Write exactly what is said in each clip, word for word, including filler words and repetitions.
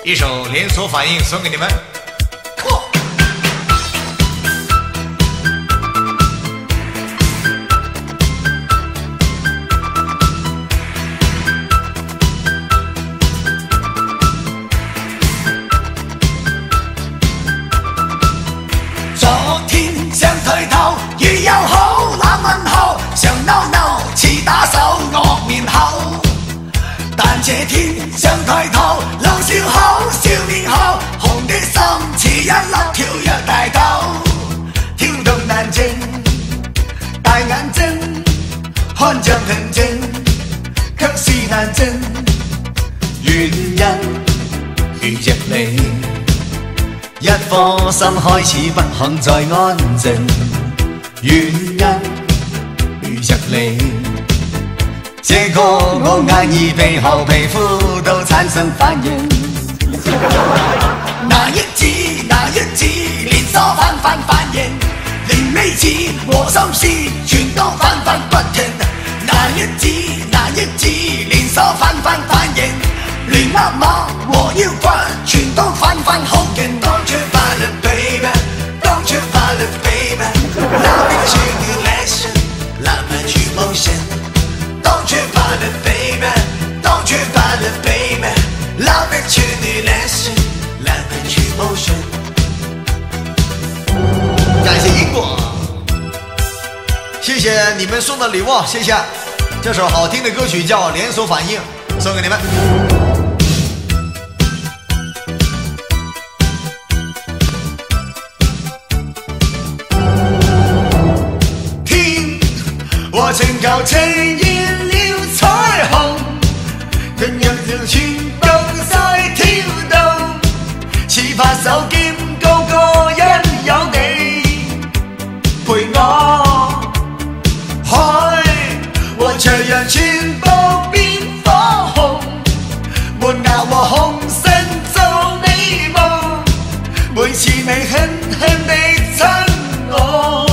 一首连锁反应送给你们。 昨天想抬頭，如又好那問候，想嬲嬲似打手惡面口。但這天想抬頭，老笑口笑面口，紅的心似一粒跳躍大豆，跳動難靜，大眼睛看着平靜，卻是難靜。原因遇着你。一顆心開始不肯再安靜，原因遇着你，這個我眼耳鼻喉皮膚都產生反應。那一指那一指連鎖反反反應，連尾指和心思全都反反不停。那一指那一指連鎖反反反應，連握握和腰骨全都反反好勁。Don't you find it, baby? Don't you find it, baby? Love is stimulation, love is emotion. Don't you find it, baby? Don't you find it, baby? Love is stimulation, love is emotion. 感谢英国，谢谢你们送的礼物，谢谢。这首好听的歌曲叫《连锁反应》，送给你们。 我情求呈現了彩虹，讓日條全部在跳動，似拍手劍個個因有你陪我，海和斜陽全部變火紅，門牙和紅唇做美夢，每次你輕輕地親我。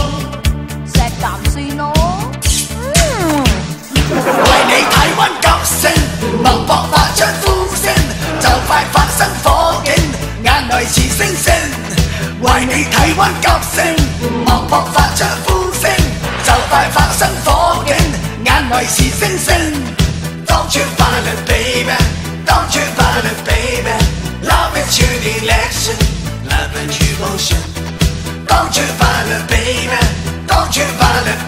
為你體溫急升，脈搏發出呼聲，就快發生火警，眼淚似星星。為你體溫急升，脈搏發出呼聲，就快發生火警，眼淚似星星。Don't you find it, baby? Don't you find it, baby? Love is your election, love is your motion. Don't you find it, baby? Don't you find it,